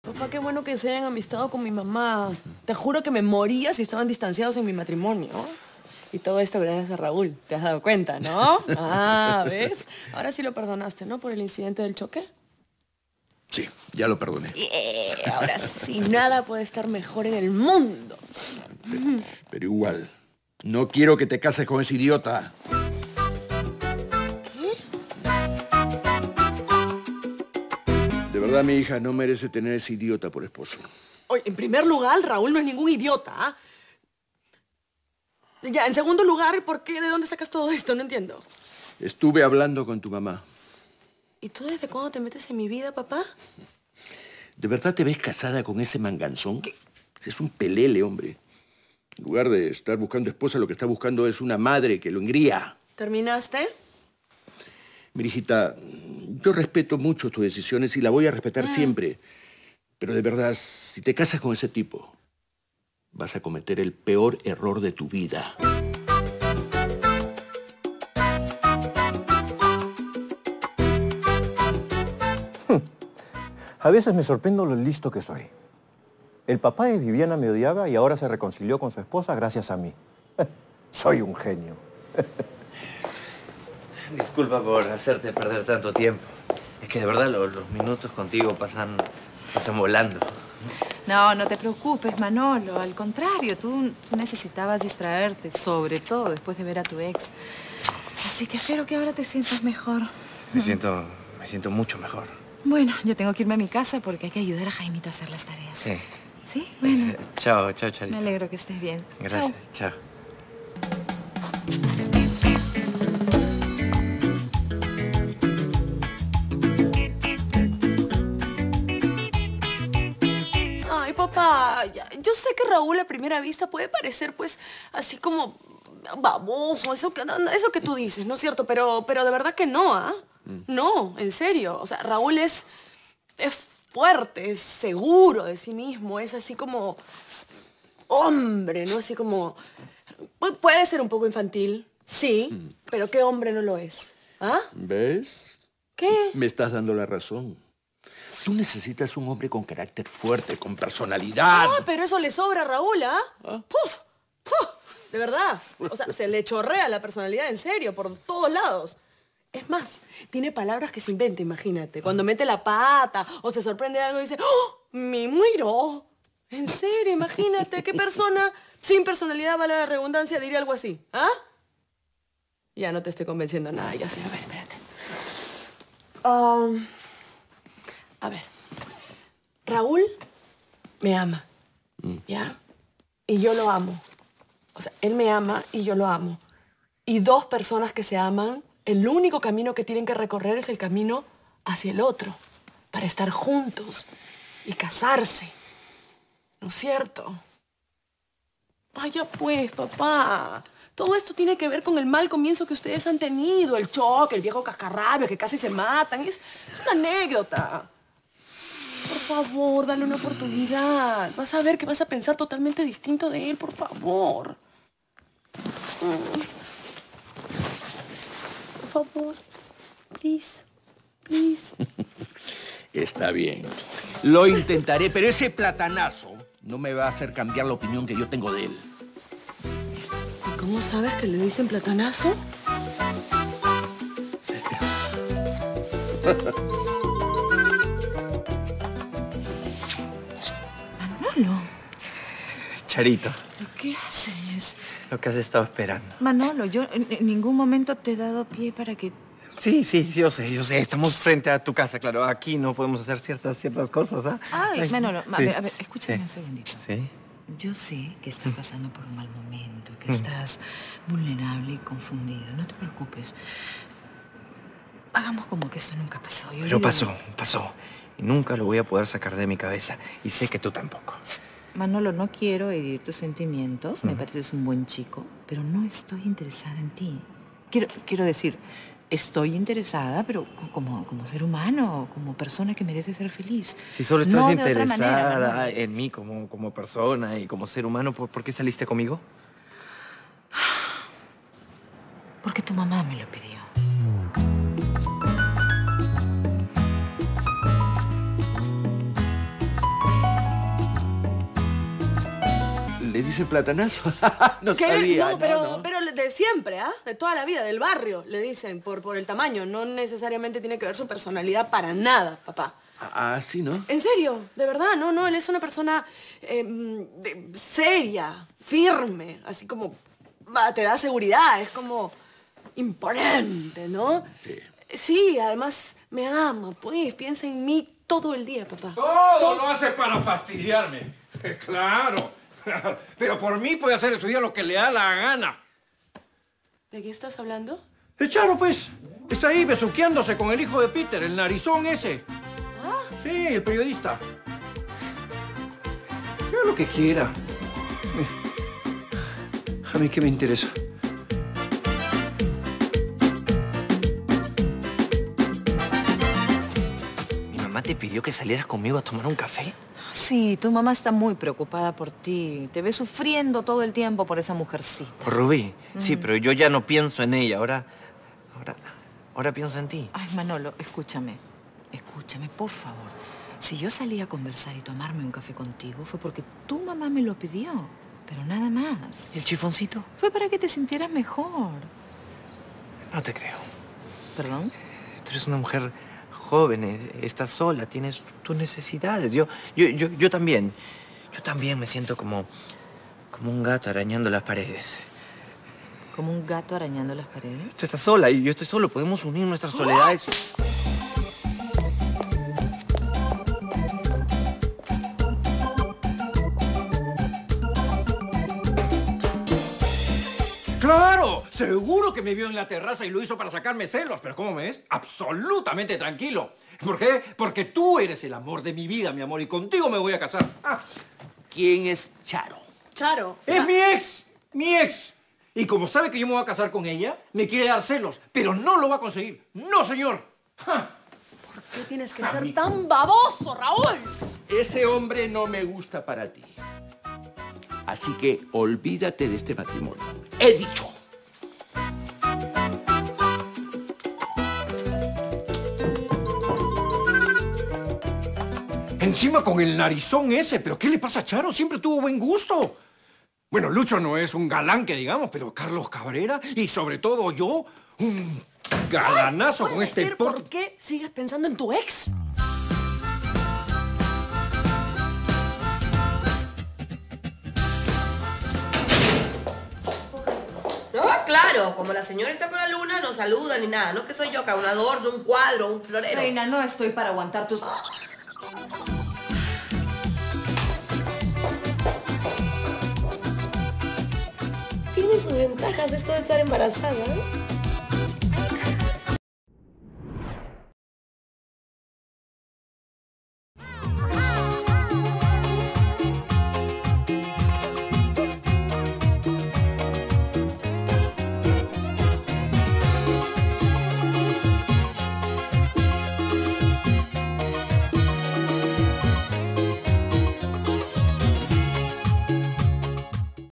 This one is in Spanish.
Papá, qué bueno que se hayan amistado con mi mamá. Te juro que me moría si estaban distanciados en mi matrimonio. Y todo esto gracias a Raúl. ¿Te has dado cuenta, no? Ah, ¿ves? Ahora sí lo perdonaste, ¿no? Por el incidente del choque. Sí, ya lo perdoné. Ahora sí, nada puede estar mejor en el mundo. Pero igual, no quiero que te cases con ese idiota. De verdad, mi hija no merece tener ese idiota por esposo. Oye, en primer lugar, Raúl no es ningún idiota, ¿ah? Ya, en segundo lugar, ¿por qué? ¿De dónde sacas todo esto? No entiendo. Estuve hablando con tu mamá. ¿Y tú desde cuándo te metes en mi vida, papá? ¿De verdad te ves casada con ese manganzón? ¿Qué? Es un pelele, hombre. En lugar de estar buscando esposa, lo que está buscando es una madre que lo engría. ¿Terminaste? Mi hijita, yo respeto mucho tus decisiones y la voy a respetar siempre. Pero de verdad, si te casas con ese tipo, vas a cometer el peor error de tu vida. A veces me sorprendo lo listo que soy. El papá de Viviana me odiaba y ahora se reconcilió con su esposa gracias a mí. Soy un genio. Disculpa por hacerte perder tanto tiempo. Es que de verdad los minutos contigo pasan volando. No, no te preocupes, Manolo. Al contrario, tú necesitabas distraerte, sobre todo después de ver a tu ex. Así que espero que ahora te sientas mejor. Me siento mucho mejor. Bueno, yo tengo que irme a mi casa porque hay que ayudar a Jaimito a hacer las tareas. Sí. ¿Sí? Bueno. Chao, Charito. Me alegro que estés bien. Gracias. Chao. Ay, papá, yo sé que Raúl a primera vista puede parecer, pues, así como baboso, eso que tú dices, ¿no es cierto? Pero de verdad que no, ¿ah? No, en serio. O sea, Raúl es fuerte, es seguro de sí mismo, es así como hombre, ¿no? Así como... Puede ser un poco infantil, sí, pero ¿qué hombre no lo es? ¿Ah? ¿Ves? ¿Qué? Me estás dando la razón. Tú necesitas un hombre con carácter fuerte, con personalidad. Ah, pero eso le sobra a Raúl, ¿ah? ¡Puf! ¡Puf! De verdad. O sea, se le chorrea la personalidad en serio, por todos lados. Es más, tiene palabras que se inventa, imagínate. Cuando mete la pata o se sorprende de algo y dice, ¡oh! ¡Me muero! En serio, imagínate. ¿Qué persona sin personalidad, vale la redundancia, diría algo así? ¿Ah? Ya no te estoy convenciendo nada, ya sé. A ver, espérate. A ver. Raúl me ama, ¿ya? Y yo lo amo. O sea, él me ama y yo lo amo. Y dos personas que se aman, el único camino que tienen que recorrer es el camino hacia el otro, para estar juntos y casarse. ¿No es cierto? Ay, ya pues, papá. Todo esto tiene que ver con el mal comienzo que ustedes han tenido. El choque, el viejo cascarrabio, que casi se matan. Es una anécdota. Por favor, dale una oportunidad. Vas a ver que vas a pensar totalmente distinto de él, por favor. Por favor. Please. Please. Está bien. Lo intentaré, pero ese platanazo no me va a hacer cambiar la opinión que yo tengo de él. ¿Y cómo sabes que le dicen platanazo? Manolo. Charito, ¿Qué haces? lo que has estado esperando. Manolo, yo en ningún momento te he dado pie para que... Sí, yo sé. Estamos frente a tu casa, claro. Aquí no podemos hacer ciertas cosas, ¿ah? Ay, Manolo, sí. a ver, escúchame un segundito. Sí. Yo sé que estás pasando por un mal momento, que estás vulnerable y confundido. No te preocupes. Hagamos como que esto nunca pasó. Pero pasó. Y nunca lo voy a poder sacar de mi cabeza. Y sé que tú tampoco. Manolo, no quiero herir tus sentimientos. Me pareces un buen chico, pero no estoy interesada en ti. Quiero decir, estoy interesada, pero como ser humano, como persona que merece ser feliz. Si solo estás no interesada en mí como persona y como ser humano, ¿por qué saliste conmigo? Porque tu mamá me lo pidió. dicen platanazo? No ¿Qué? sabía. No, pero de siempre, ¿ah? De toda la vida, del barrio, le dicen, por el tamaño. No necesariamente tiene que ver su personalidad para nada, papá. Ah, sí, ¿no? En serio, de verdad, no, él es una persona seria, firme, así como te da seguridad, es como imponente, ¿no? Sí. Sí, además me ama, pues, piensa en mí todo el día, papá. Todo lo hace para fastidiarme. Claro. Pero por mí puede hacer en su día lo que le da la gana. ¿De qué estás hablando? El Charo, pues. Está ahí besuqueándose con el hijo de Peter, el narizón ese. ¿Ah? Sí, el periodista. Haga lo que quiera. A mí qué me interesa. ¿Mi mamá te pidió que salieras conmigo a tomar un café? Sí, tu mamá está muy preocupada por ti. Te ve sufriendo todo el tiempo por esa mujercita. Por Rubí. Sí, pero yo ya no pienso en ella. Ahora pienso en ti. Ay, Manolo, escúchame. Escúchame, por favor. Si yo salí a conversar y tomarme un café contigo fue porque tu mamá me lo pidió. Pero nada más. ¿Y el chifoncito? Fue para que te sintieras mejor. No te creo. ¿Perdón? Tú eres una mujer joven, estás sola, tienes tus necesidades. Yo también. Yo también me siento como un gato arañando las paredes. ¿Como un gato arañando las paredes? Tú estás sola y yo estoy solo. Podemos unir nuestras soledades. ¡Claro! Seguro que me vio en la terraza y lo hizo para sacarme celos. Pero ¿cómo me ves? Absolutamente tranquilo. ¿Por qué? Porque tú eres el amor de mi vida, mi amor, y contigo me voy a casar. Ah. ¿Quién es Charo? Charo. ¡Es mi ex! ¡Mi ex! Y como sabe que yo me voy a casar con ella, me quiere dar celos. Pero no lo va a conseguir. ¡No, señor! ¡Ja! ¿Por qué tienes que ser tan baboso, Raúl? Ese hombre no me gusta para ti. Así que olvídate de este matrimonio. ¡He dicho! Encima con el narizón ese. ¿Pero qué le pasa a Charo? Siempre tuvo buen gusto. Bueno, Lucho no es un galán que digamos, pero Carlos Cabrera y sobre todo yo, un galanazo con este ¿Por porte. qué sigues pensando en tu ex? No, claro, como la señora está con la luna, no saluda ni nada. No que soy yo acá, un adorno, un cuadro, un florero. Reina, no estoy para aguantar tus... Tiene sus ventajas esto de estar embarazada, ¿eh?